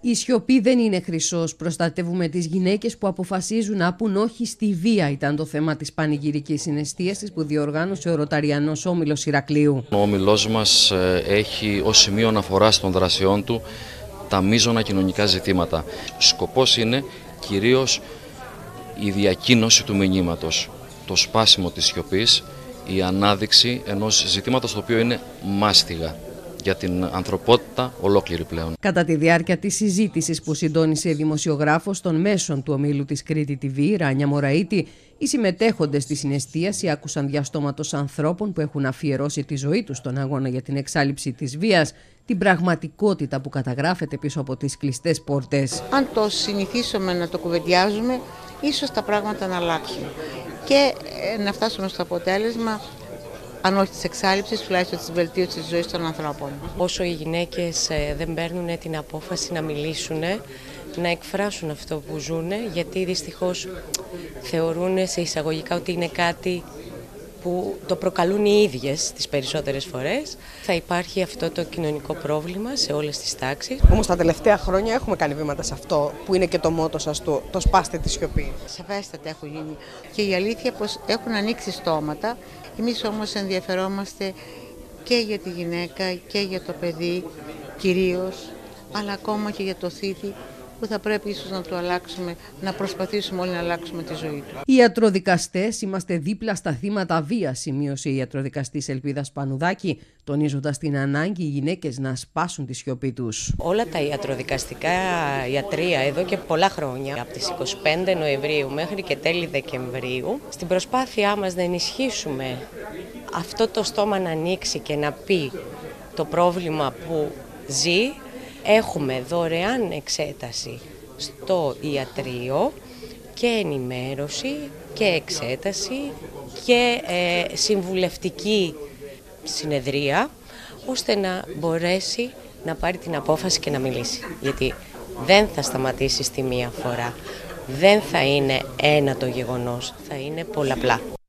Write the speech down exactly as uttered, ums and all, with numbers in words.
Η σιωπή δεν είναι χρυσός. Προστατεύουμε τις γυναίκες που αποφασίζουν να πουν όχι στη βία, ήταν το θέμα της πανηγυρικής συναισθίασης που διοργάνωσε ο Ροταριανός Όμιλος Ηρακλείου. Ο Όμιλός μας έχει ως σημείο αναφοράς των δρασιών του τα μείζωνα κοινωνικά ζητήματα. Σκοπός είναι κυρίως η διακοίνωση του μηνύματος, το σπάσιμο της σιωπής, η ανάδειξη ενός ζητήματος το οποίο είναι μάστιγα για την ανθρωπότητα ολόκληρη πλέον. Κατά τη διάρκεια της συζήτησης που συντόνισε δημοσιογράφος των μέσων του ομίλου της Κρήτη τι βι, Ράνια Μωραΐτη, οι συμμετέχοντες στη συναισθίαση άκουσαν διαστόματος ανθρώπων που έχουν αφιερώσει τη ζωή τους στον αγώνα για την εξάλειψη της βίας, την πραγματικότητα που καταγράφεται πίσω από τις κλειστές πόρτες. Αν το συνηθίσουμε να το κουβεντιάζουμε, ίσως τα πράγματα να αλλάξουν και να φτάσουμε στο αποτέλεσμα, αν όχι της εξάλειψης, τουλάχιστον της βελτίωσης της ζωής των ανθρώπων. Όσο οι γυναίκες δεν παίρνουν την απόφαση να μιλήσουν, να εκφράσουν αυτό που ζουν, γιατί δυστυχώς θεωρούν σε εισαγωγικά ότι είναι κάτι που το προκαλούν οι ίδιες τις περισσότερες φορές, θα υπάρχει αυτό το κοινωνικό πρόβλημα σε όλες τις τάξεις. Όμως τα τελευταία χρόνια έχουμε κάνει βήματα σε αυτό που είναι και το μότο σας, το, το σπάστε τη σιωπή. Σαφέστατα έχουν γίνει και η αλήθεια πως έχουν ανοίξει στόματα. Εμείς όμως ενδιαφερόμαστε και για τη γυναίκα και για το παιδί κυρίως, αλλά ακόμα και για το θήτη, που θα πρέπει ίσως να το αλλάξουμε, να προσπαθήσουμε όλοι να αλλάξουμε τη ζωή του. Οι ιατροδικαστές είμαστε δίπλα στα θύματα βίας, σημείωσε η ιατροδικαστής Ελπίδα Σπανουδάκη, τονίζοντας την ανάγκη οι γυναίκες να σπάσουν τη σιωπή τους. Όλα τα ιατροδικαστικά ιατρεία εδώ και πολλά χρόνια, από τις είκοσι πέντε Νοεμβρίου μέχρι και τέλη Δεκεμβρίου, στην προσπάθειά μας να ενισχύσουμε αυτό το στόμα να ανοίξει και να πει το πρόβλημα που ζει, έχουμε δωρεάν εξέταση στο ιατρείο και ενημέρωση και εξέταση και ε, συμβουλευτική συνεδρία, ώστε να μπορέσει να πάρει την απόφαση και να μιλήσει. Γιατί δεν θα σταματήσει στη μία φορά, δεν θα είναι ένα το γεγονός, θα είναι πολλαπλά.